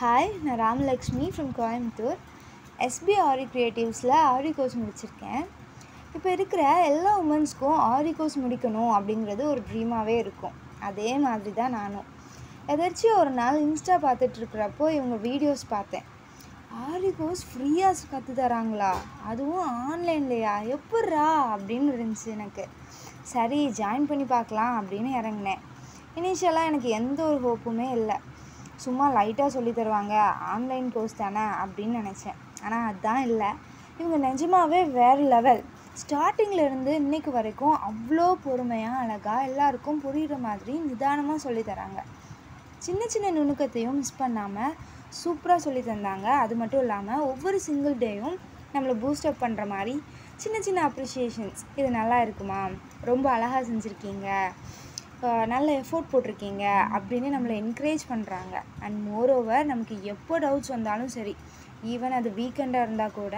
Hi, நான் Ramalakshmi from Coimbatore. SP Aari கிரியேட்டிவ்ஸில் Aari course முடிச்சிருக்கேன். இப்போ இருக்கிற எல்லா உமன்ஸ்க்கும் ஆரி கோர்ஸ் முடிக்கணும் அப்படிங்கிறது ஒரு ட்ரீமாகவே இருக்கும். அதே மாதிரி தான் நானும். எதாச்சும் ஒரு நாள் இன்ஸ்டா பார்த்துட்ருக்கிறப்போ இவங்க வீடியோஸ் பார்த்தேன். ஆரி கோர்ஸ் ஃப்ரீயாக கற்று தராங்களா, அதுவும் ஆன்லைன்லையா, எப்புட்றா அப்படின்னு இருந்துச்சு எனக்கு. சரி, ஜாயின் பண்ணி பார்க்கலாம் அப்படின்னு இறங்கினேன். இனிஷியலாக எனக்கு எந்த ஒரு ஹோப்புமே இல்லை. சும்மா லைட்டாக சொல்லி தருவாங்க, ஆன்லைன் கோர்ஸ் தானே அப்படின்னு நினச்சேன். ஆனால் அதுதான் இல்லை. இவங்க நிஜமாகவே வேறு லெவல். ஸ்டார்டிங்கிலேருந்து இன்றைக்கு வரைக்கும் அவ்வளோ பொறுமையாக அழகாக எல்லாருக்கும் புரிகிற மாதிரி நிதானமாக சொல்லி தராங்க. சின்ன சின்ன நுணுக்கத்தையும் மிஸ் பண்ணாமல் சூப்பராக சொல்லி தந்தாங்க. அது மட்டும் இல்லாமல் ஒவ்வொரு சிங்கிள் டேயும் நம்மளை பூஸ்டப் பண்ணுற மாதிரி சின்ன சின்ன அப்ரிஷியேஷன்ஸ். இது நல்லா இருக்குமா, ரொம்ப அழகாக செஞ்சுருக்கீங்க, நல்ல எஃபோர்ட் போட்டிருக்கீங்க அப்படின்னு நம்மளை என்கரேஜ் பண்ணுறாங்க. அண்ட் மோரோவர் நமக்கு எப்போ டவுட்ஸ் வந்தாலும் சரி, ஈவன் அது வீக்கெண்டாக இருந்தால் கூட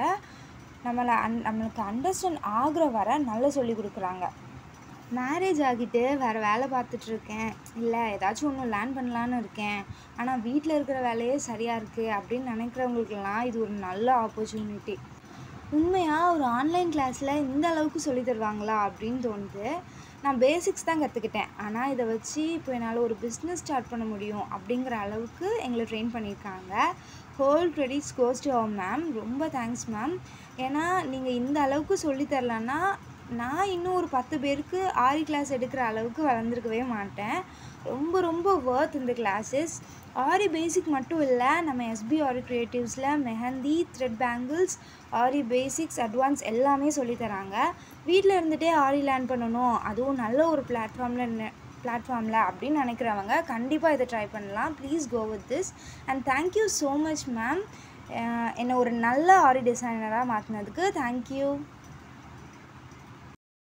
நம்மளுக்கு அண்டர்ஸ்டாண்ட் ஆகிற வர நல்லா சொல்லி கொடுக்குறாங்க. மேரேஜ் ஆகிட்டு வேறு வேலை பார்த்துட்ருக்கேன், இல்லை ஏதாச்சும் ஒன்று லேர்ன் பண்ணலான்னு இருக்கேன், ஆனால் வீட்டில் இருக்கிற வேலையே சரியாக இருக்குது அப்படின்னு நினைக்கிறவங்களுக்கெல்லாம் இது ஒரு நல்ல ஆப்பர்ச்சுனிட்டி. உண்மையாக ஒரு ஆன்லைன் கிளாஸில் இந்த அளவுக்கு சொல்லி தருவாங்களா அப்படின்னு தோணுது. நான் பேசிக்ஸ் தான் கற்றுக்கிட்டேன், ஆனால் இதை வச்சு இப்போ என்னால் ஒரு பிஸ்னஸ் ஸ்டார்ட் பண்ண முடியும் அப்படிங்கிற அளவுக்கு எங்களை ட்ரெயின் பண்ணியிருக்காங்க. Whole credits goes to our ma'am. ரொம்ப தேங்க்ஸ் மேம். ஏன்னா நீங்கள் இந்த அளவுக்கு சொல்லித்தரலன்னா நான் இன்னும் ஒரு 10 பேருக்கு ஆரி கிளாஸ் எடுக்கிற அளவுக்கு வளர்ந்துருக்கவே மாட்டேன். ரொம்ப ரொம்ப வர்த் இந்த கிளாஸஸ். ஆரி பேசிக் மட்டும் இல்லை, நம்ம எஸ்பி ஆரி கிரியேட்டிவ்ஸில் mehndi, thread bangles, Aari basics, advance எல்லாமே சொல்லித்தராங்க. வீட்டில் இருந்துகிட்டே ஆரி லேர்ன் பண்ணணும், அதுவும் நல்ல ஒரு பிளாட்ஃபார்மில் அப்படின்னு நினைக்கிறவங்க கண்டிப்பாக இதை ட்ரை பண்ணலாம். Please go with this and thank you so much ma'am. என்னை ஒரு நல்ல ஆரி டிசைனராக மாற்றினதுக்கு தேங்க்யூ.